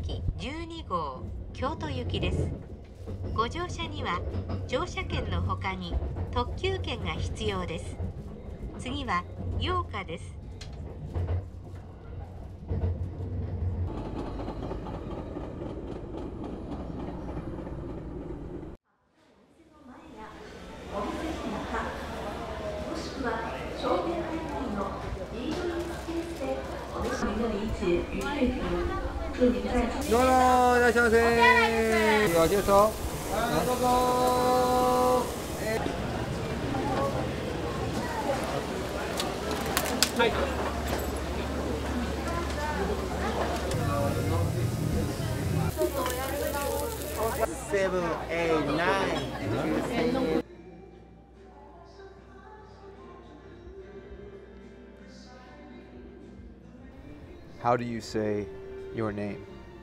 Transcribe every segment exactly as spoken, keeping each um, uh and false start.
機じゅうにごう京都行きです。ご乗車には乗車券のほかに特急券が必要です。次は八日です。 どうもいらっしゃいませ。お手と。どうぞ。はい。seven, eight, nine. How do you say your name?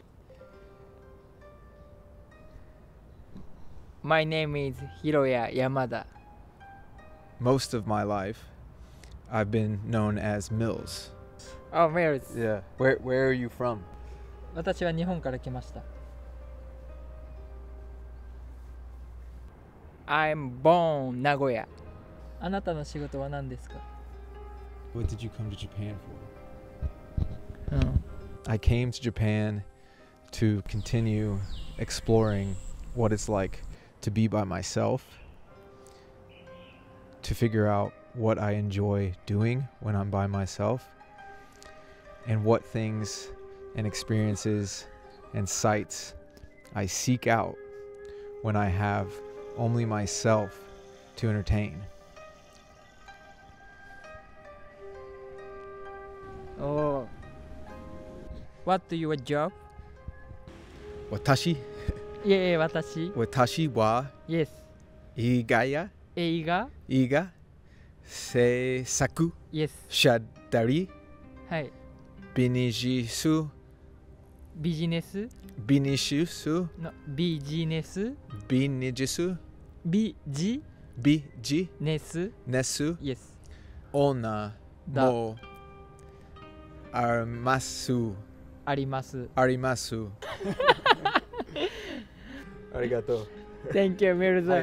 My name is Hiroya Yamada. Most of my life, I've been known as Mills. Oh, Mills. Yeah. Where Where are you from? 私は日本から来ました。I'm born 名古屋。あなたの仕事は何ですか？ What did you come to Japan for? Hmm. I came to Japan to continue exploring what it's like to be by myself, to figure out what I enjoy doing when I'm by myself, and what things and experiences and sights I seek out when I have only myself to entertain. Oh. What do your job? Watashi? いえいえ、私。 Watashi wa Yes. igaya 映画 iga seisaku Yes. shadari はい。 binijisu ビジネス binishisu のビジネス binijisu ビジ biji ネス nesu Yes. ona だ mo arimasu あります。 arimasu ありがとう。 Thank you, メルズ。 はい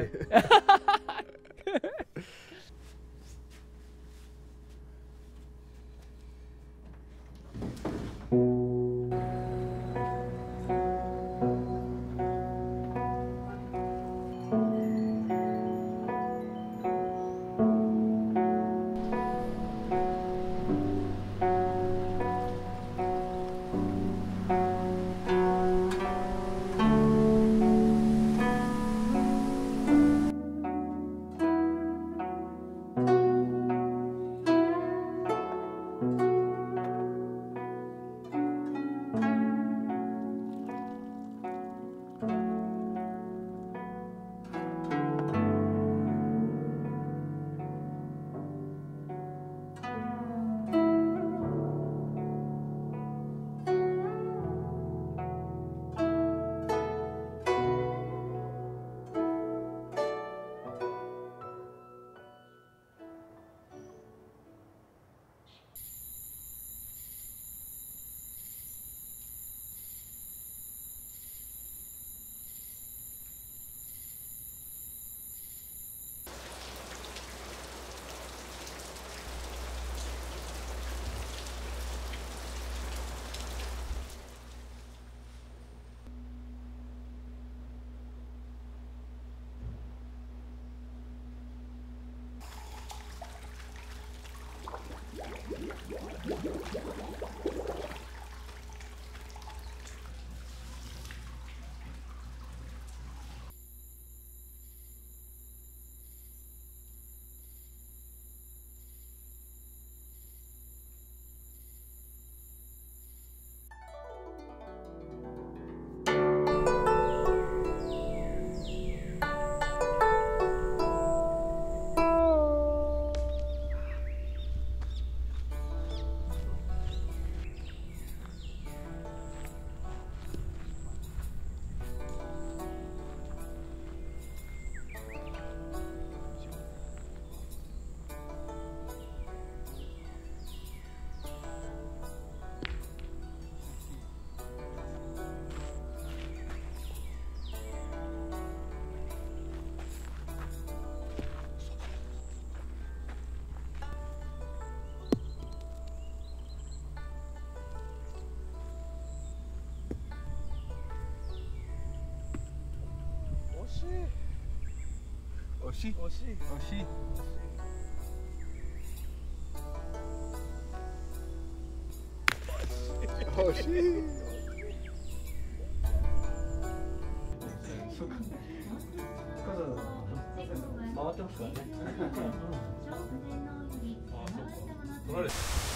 は惜しい惜しい。 惜しい。惜しい。回ってますからね。取られた。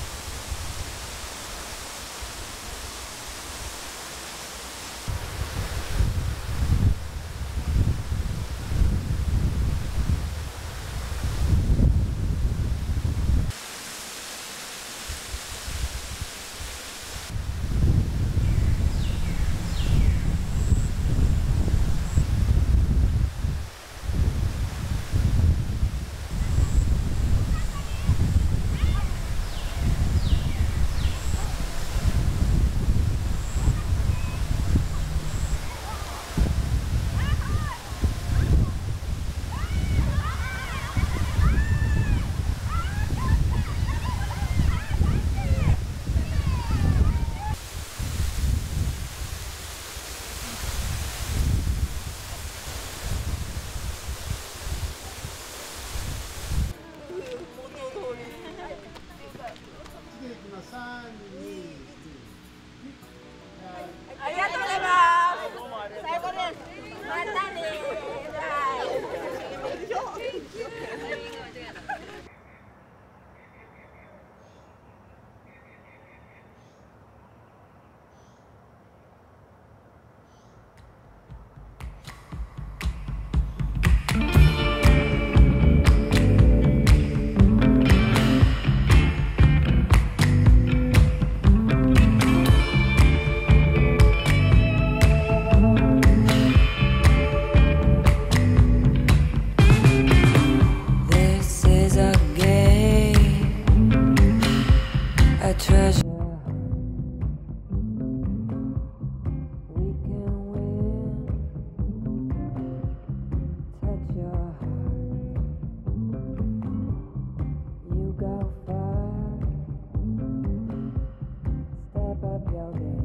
ありがとうございます。最後です。またね。 treasure we can win. Touch your heart, you go far. Step up your game.